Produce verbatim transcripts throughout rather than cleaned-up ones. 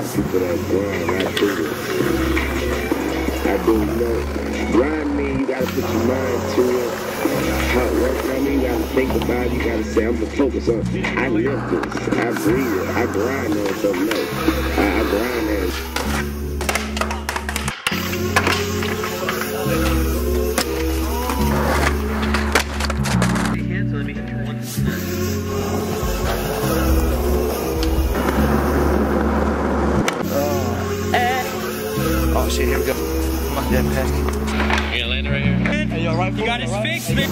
people that grind. I do it. I do know. Grind mean you gotta put your mind to it. Hard work, I mean, you gotta think about it. You gotta say, I'm gonna focus on it. I live this. I breathe it. I grind on something else. I, I grind at it. Oh shit, here we go. Come on, Devin, pass me. You gonna land it right here? Hey, you alright? You got his fixed, man.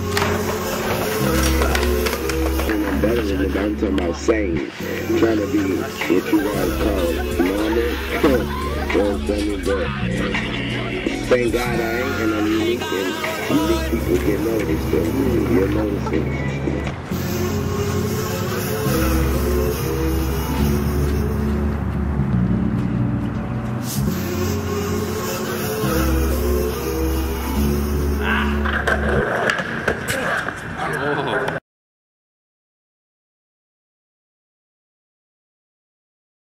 And I'm better than it. I'm talking about sane. Trying to be what you guys call normal. You know what I'm saying? But thank God I ain't, and I'm unique, and unique people get noticed. So you're noticing. Ah!